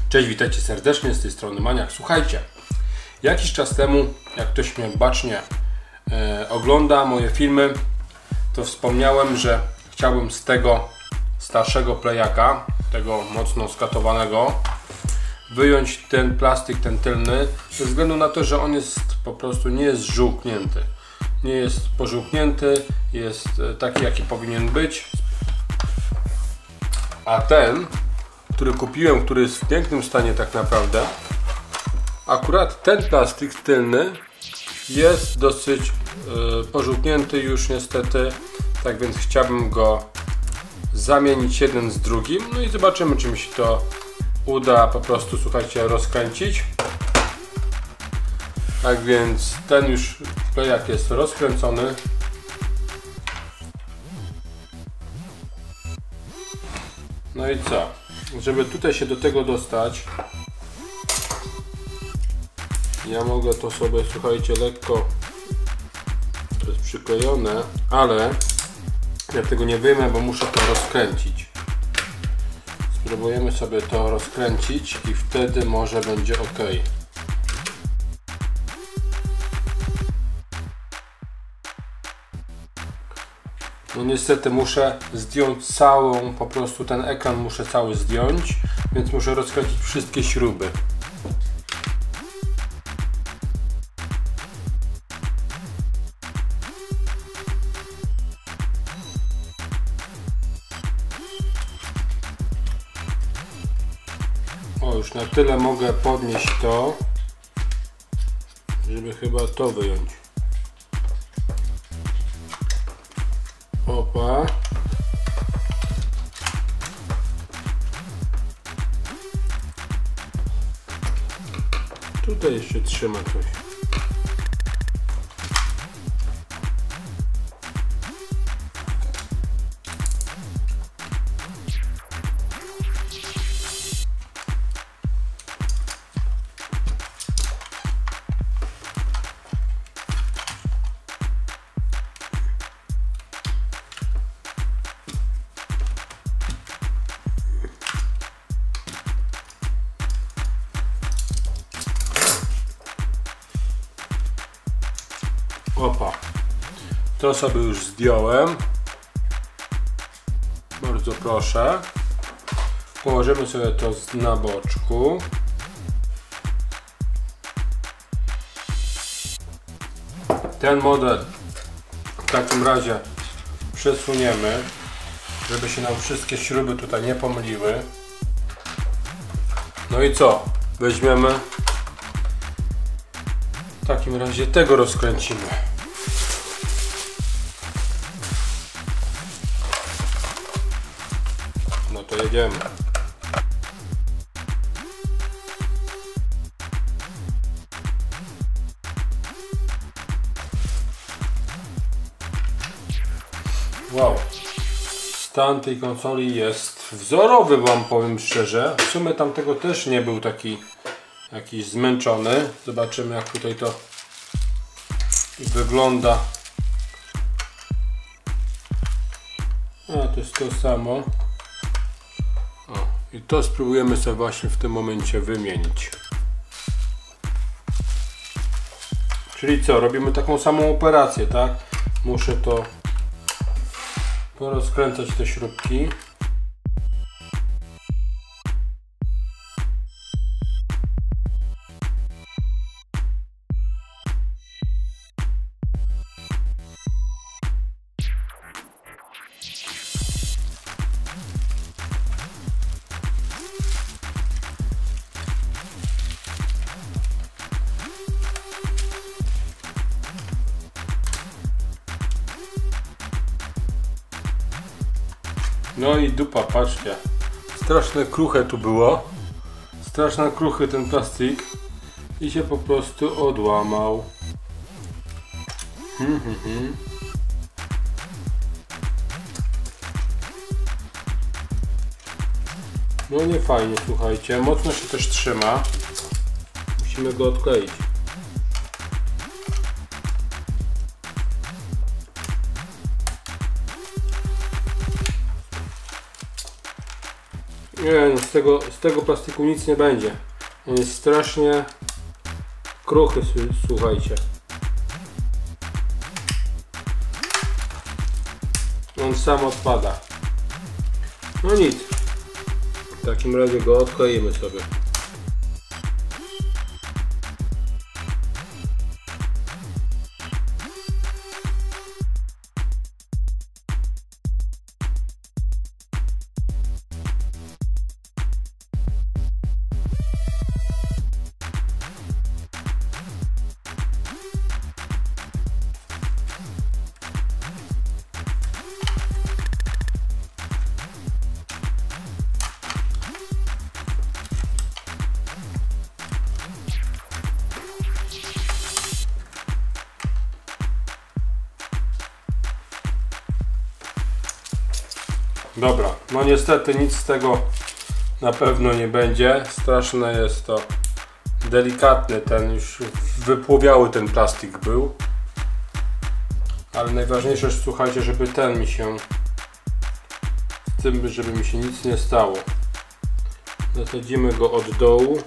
Cześć, witajcie serdecznie, z tej strony Maniak. Słuchajcie, jakiś czas temu, jak ktoś mnie bacznie ogląda moje filmy, to wspomniałem, że chciałbym z tego starszego plejaka, tego mocno skatowanego, wyjąć ten plastik, ten tylny, ze względu na to, że on jest po prostu nie jest żółknięty. Nie jest pożółknięty, jest taki, jaki powinien być. A ten, który kupiłem, który jest w pięknym stanie tak naprawdę, akurat ten plastik tylny jest dosyć pożółknięty już niestety, tak więc chciałbym go zamienić jeden z drugim, no i zobaczymy, czy mi się to uda po prostu, słuchajcie, rozkręcić. Tak więc ten już plejak jest rozkręcony. No i co? Żeby tutaj się do tego dostać, ja mogę to sobie, słuchajcie, lekko, to jest przyklejone, ale ja tego nie wyjmę, bo muszę to rozkręcić. Spróbujemy sobie to rozkręcić i wtedy może będzie ok. No niestety muszę zdjąć całą, po prostu ten ekran muszę cały zdjąć, więc muszę rozkręcić wszystkie śruby. O, już na tyle mogę podnieść to, żeby chyba to wyjąć. Opa. Tutaj jeszcze trzyma coś. Opa, to sobie już zdjąłem. Bardzo proszę. Położymy sobie to na boczku. Ten model w takim razie przesuniemy, żeby się nam wszystkie śruby tutaj nie pomyliły. No i co? Weźmiemy. W takim razie tego rozkręcimy. No to jedziemy. Wow. Stan tej konsoli jest wzorowy, wam powiem szczerze. W sumie tamtego też nie był taki jakiś zmęczony. Zobaczymy, jak tutaj to wygląda. A, to jest to samo. O, i to spróbujemy sobie właśnie w tym momencie wymienić. Czyli co? Robimy taką samą operację, tak? Muszę to porozkręcać, te śrubki. No i dupa, patrzcie. Straszne kruche tu było. Strasznie kruchy ten plastik. I się po prostu odłamał. No nie fajnie, słuchajcie. Mocno się też trzyma. Musimy go odkleić. Nie no, z tego plastiku nic nie będzie. On jest strasznie kruchy, słuchajcie. On sam odpada. No nic. W takim razie go odkleimy sobie. Dobra, no niestety nic z tego na pewno nie będzie. Straszne jest to, delikatny ten, już wypłowiały ten plastik był. Ale najważniejsze jest, słuchajcie, żeby ten mi się, z tym, żeby mi się nic nie stało. Zasadzimy go od dołu.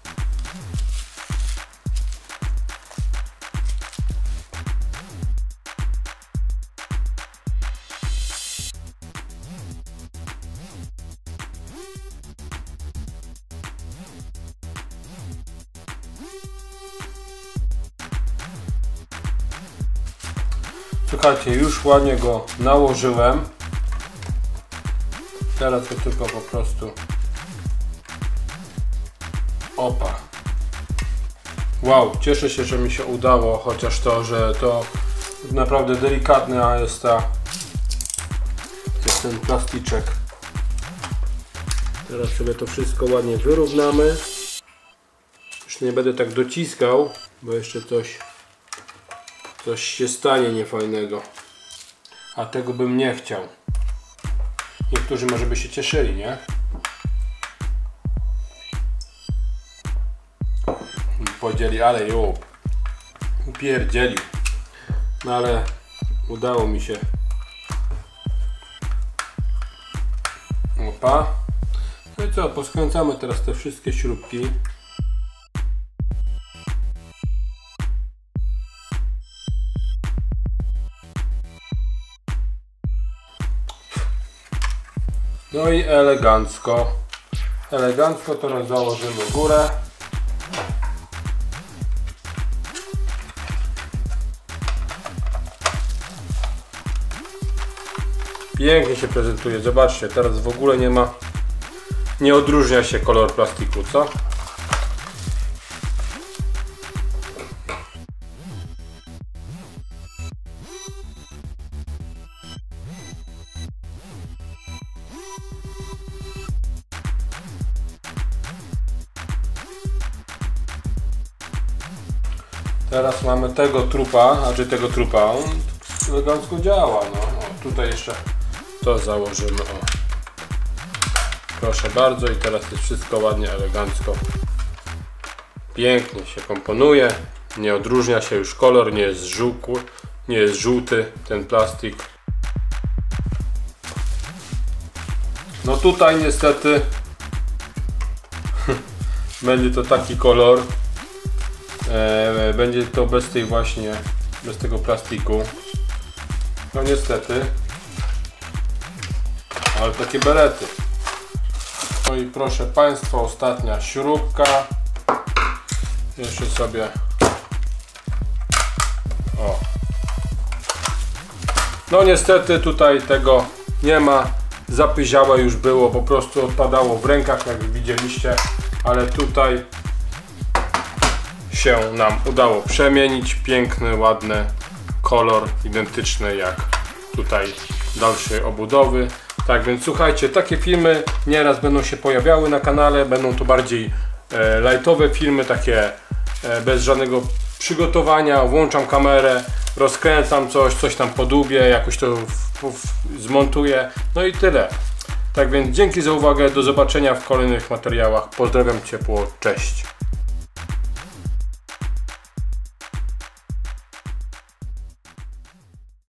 Słuchajcie, już ładnie go nałożyłem. Teraz to tylko po prostu opa. Wow, cieszę się, że mi się udało, chociaż to, że to naprawdę delikatny, a jest ten plasticzek. Teraz sobie to wszystko ładnie wyrównamy. Już nie będę tak dociskał, bo jeszcze coś się stanie niefajnego, a tego bym nie chciał. Niektórzy może by się cieszyli, nie? Powiedzieli, ale jo, upierdzielił. No ale udało mi się. Opa. No i co, poskręcamy teraz te wszystkie śrubki. No i elegancko. Elegancko teraz założymy górę. Pięknie się prezentuje. Zobaczcie, teraz w ogóle nie odróżnia się kolor plastiku, co? Teraz mamy tego trupa, on elegancko działa, no. O, tutaj jeszcze to założymy, o. Proszę bardzo, i teraz jest wszystko ładnie, elegancko. Pięknie się komponuje, nie odróżnia się już kolor, nie jest żółty ten plastik. No tutaj niestety będzie to taki kolor. Będzie to bez tego plastiku. No niestety. Ale takie berety. No i proszę Państwa, ostatnia śrubka. Jeszcze sobie. O. No niestety tutaj tego nie ma. Zapyziałe już było, po prostu odpadało w rękach, jak widzieliście. Ale tutaj się nam udało przemienić. Piękny, ładny kolor, identyczny jak tutaj dalszej obudowy. Tak więc słuchajcie, takie filmy nieraz będą się pojawiały na kanale. Będą to bardziej lightowe filmy, takie bez żadnego przygotowania. Włączam kamerę, rozkręcam coś tam podłubię, jakoś to zmontuję. No i tyle. Tak więc dzięki za uwagę, do zobaczenia w kolejnych materiałach. Pozdrawiam ciepło, cześć.